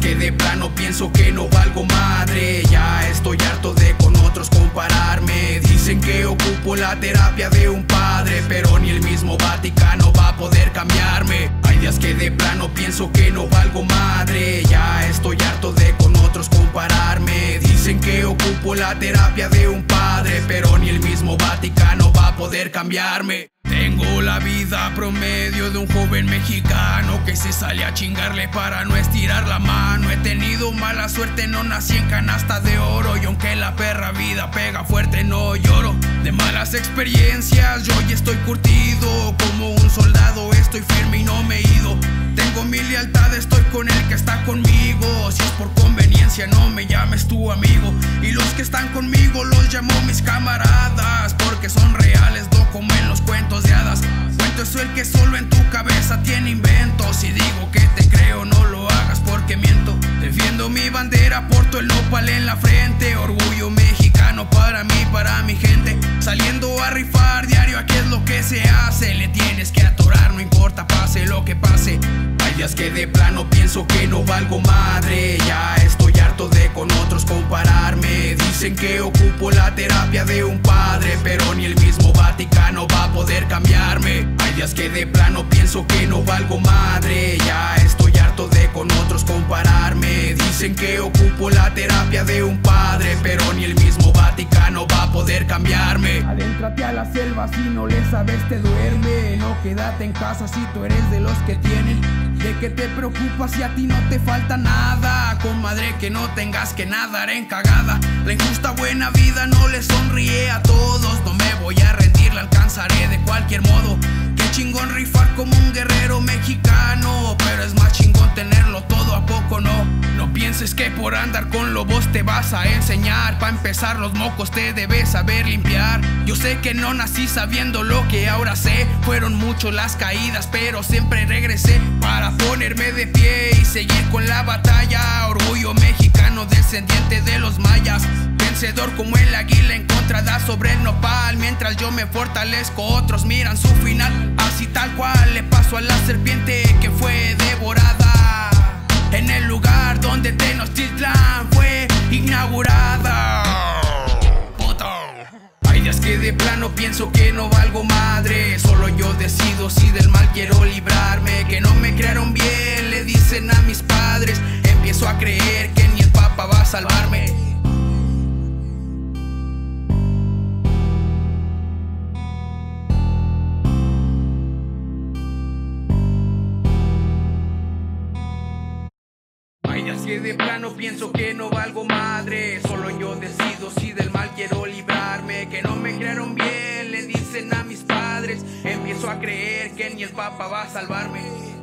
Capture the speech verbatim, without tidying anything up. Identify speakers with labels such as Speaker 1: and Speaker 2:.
Speaker 1: que de plano pienso que no valgo madre. Ya estoy harto de con otros compararme. Dicen que ocupo la terapia de un padre, pero ni el mismo Vaticano va a poder cambiarme. Hay días que de plano pienso que no valgo madre. Ya estoy harto de con otros compararme. Dicen que ocupo la terapia de un padre, pero ni el mismo Vaticano va a poder cambiarme. Tengo la vida promedio de un joven mexicano que se sale a chingarle para no estirar la mano. He tenido mala suerte, no nací en canasta de oro, y aunque la perra vida pega fuerte no lloro. De malas experiencias yo ya estoy curtido, como un soldado estoy firme y no me he ido. Tengo mi lealtad, estoy con el que está conmigo. Si es por conveniencia no me llames tu amigo, y los que están conmigo los llamo mis camaradas, porque son reales, no como en los cuentos de hadas. Cuento eso el que solo en tu cabeza tiene inventos, y digo que te creo, no lo hagas porque miento. Defiendo mi bandera, porto el nopal en la frente, orgullo mexicano para mí, para mi gente. Saliendo a rifar diario, aquí es lo que se hace. Le tienes que atorar, no importa, pase lo que pase. Hay días que de plano pienso que no valgo madre. Ya estoy harto de con otros compararme. Dicen que ocupo la terapia de un padre, pero ni el mismo Vaticano va a poder cambiarme. Hay días que de plano pienso que no valgo madre. Ya estoy harto de con otros compararme. Dicen que ocupo la terapia de un padre, pero ni el mismo Vaticano va a poder cambiarme. Adéntrate a la selva, si no le sabes te duerme. No quédate en casa si tú eres de los que tienen. ¿De qué te preocupas si a ti no te falta nada? Comadre, que no tengas que nadar en cagada. La injusta buena vida no le sonríe a todos. No me voy a rendir, la alcanzaré de cualquier modo. Qué chingón rifar como un guerrero mexicano, pero es más chingón tenerlo todo, ¿a poco no? No pienses que por andar con lobos te vas a enseñar. Pa' empezar los mocos te debes saber limpiar. Yo sé que no nací sabiendo lo que ahora sé. Fueron muchas las caídas, pero siempre regresé para ponerme de pie y seguir con la batalla. Orgullo mexicano, descendiente de los mayas, vencedor como el águila encontrada sobre el nopal. Mientras yo me fortalezco, otros miran su final. Así tal cual le pasó a la serpiente que fue devorada en el lugar donde Tenochtitlán fue inaugurada. Puto. Hay días que de plano pienso que no valgo madre. Solo yo decido si del mal quiero librarme. Que no me criaron bien, le dicen a mis padres. Empiezo a creer que ni el Papa va a salvarme. Que de plano pienso que no valgo madre. Solo yo decido si del mal quiero librarme. Que no me crearon bien, le dicen a mis padres. Empiezo a creer que ni el Papa va a salvarme.